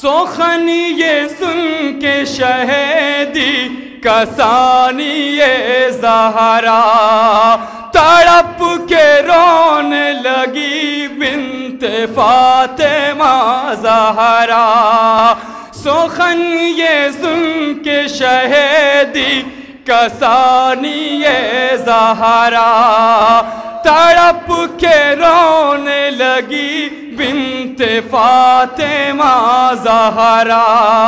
سخن یہ سن کے شہیدی کسانی زہرا تڑپ کے رونے لگی بنت فاطمہ زہرا سخن یہ سن کے شہیدی کسانی زہرا تڑپ کے رونے لگی بنت فاطمہ زہرا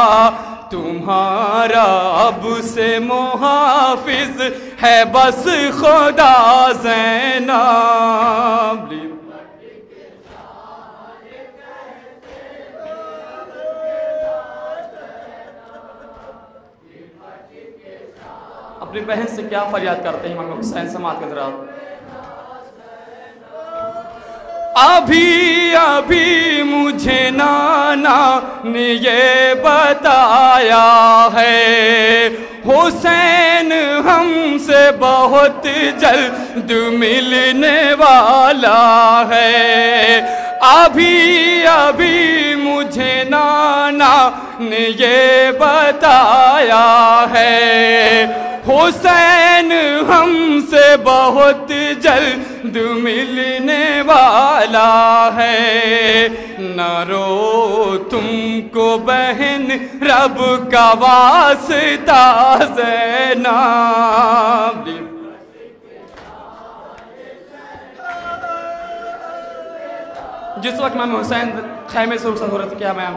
تمہارا اب سے محافظ ہے بس خدا زینب اپنی بہن سے کیا فریاد کرتے ہیں امام حسین سماعت کے حضرات ابھی ابھی مجھے نانا نے یہ بتایا ہے حسین ہم سے بہت جلد ملنے والا ہے ابھی ابھی مجھے نانا نے یہ بتایا ہے حسین ہم سے بہت جلد ملنے والا ہے نہ رو تم کو بہن رب کا واسطہ زینب جس وقت امام حسین خیمے سے رخصت ہو رہے تھے کیا بیان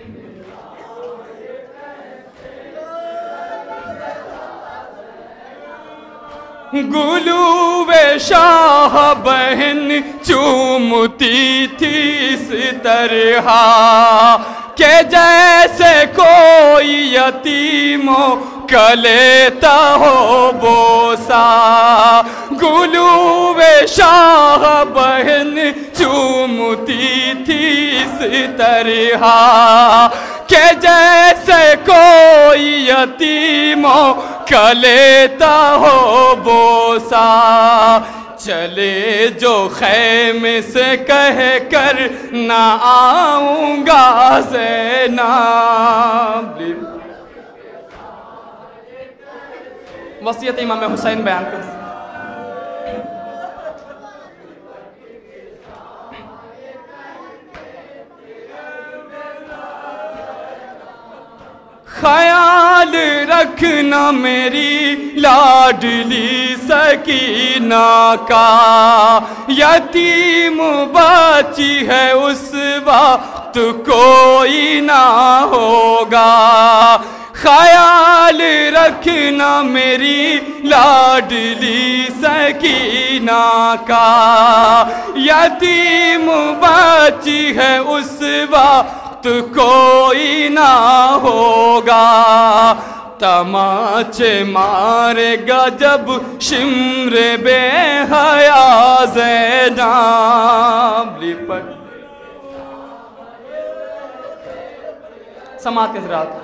گلو شاہ بہن چومتی تھی اس طرح کہ جیسے کوئی یتیموں کا لیتا ہو بوسا گلو شاہ بہن چومتی تھی اس طرح کہ جیسے کوئی یتیموں کا لیتا ہو بوسا چلے جو خیمے سے کہہ کر نہ آؤں گا زینب وصیت امام حسین بیان کر خیال رکھنا میری لاڈلی سکینہ کا یتیم بچی ہے اس وقت کوئی نہ ہوگا خیال رکھنا میری لاڈلی سکینہ کا یتیم بچی ہے اس وقت کوئی نہ ہوگا تماچے مارے گا جب شمر بے حیا زینب لپٹ سماعت کے حضرات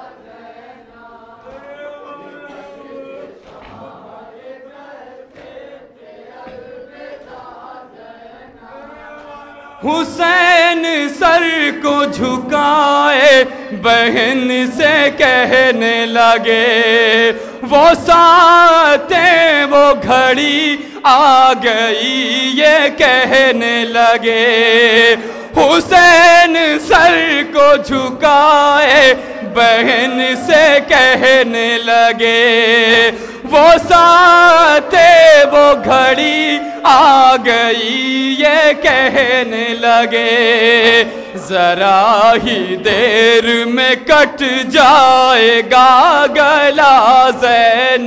حسین سر کو جھکائے بہن سے کہنے لگے وہ ساتیں وہ گھڑی آ گئی یہ کہنے لگے حسین سر کو جھکائے بہن سے کہنے لگے وہ ساتیں وہ گھڑی آ گئی یہ کہنے لگے ذرا ہی دیر میں کٹ جائے گا گلا زینب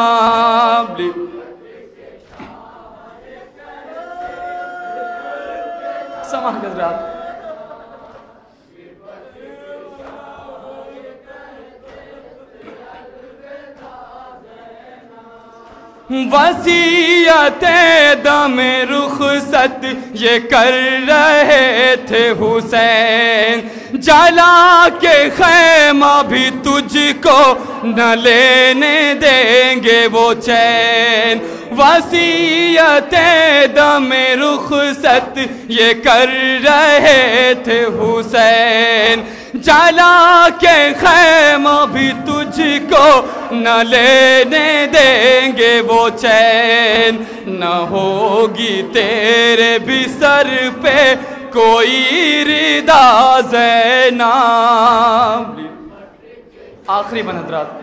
سماعت حضرات وصیت دم رخصت یہ کر رہے تھے حسین جلا کے خیمہ بھی تجھ کو نہ لینے دیں گے وہ چین وصیت دم رخصت یہ کر رہے تھے حسین جلا کے خیمہ بھی تجھ کو نہ لینے دیں گے وہ چین، نہ ہوگی تیرے بھی سر پہ کوئی ردا زینب۔ آخری بند حضرات،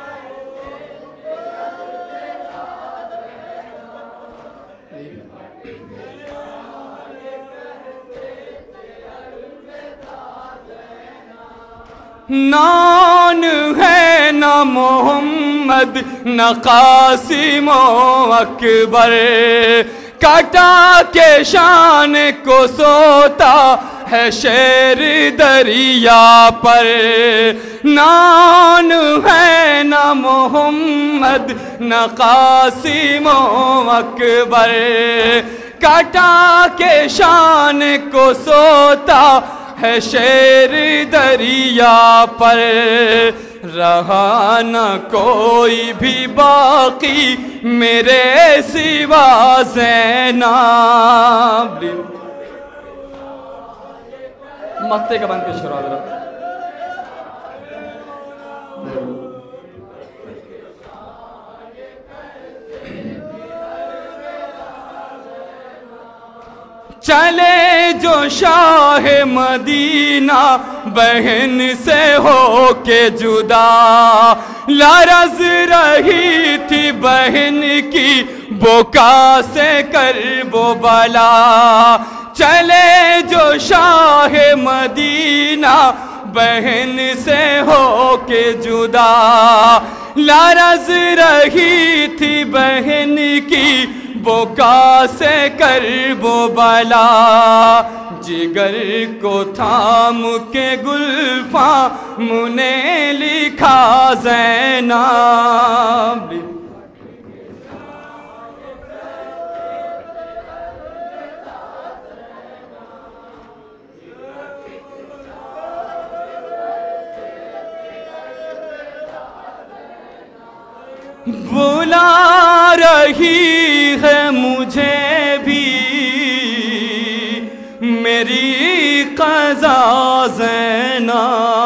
نان ہے نہ محمد نہ قاسم و اکبر، کٹا کے شان کو سوتا ہے شیر دریا پر۔ نان ہے نہ محمد نہ قاسم و اکبر، کٹا کے شان کو سوتا ہے شیر دریا پر۔ رہا نہ کوئی بھی باقی میرے سوا زینب۔ مقطع کا بند پیش کرو حضرات۔ چلے جو شاہ مدینہ بہن سے ہو کے جدا، لرز رہی تھی بہن کی بکا سے کرب و بلا۔ چلے جو شاہ مدینہ بہن سے ہو کے جدا، لرز رہی تھی بہن کی بکا سے کرب و بلا۔ جگر کو تھام کے گلفام نے لکھا زینب۔ بلا رہی ہے مجھے بھی میری قضا زینب۔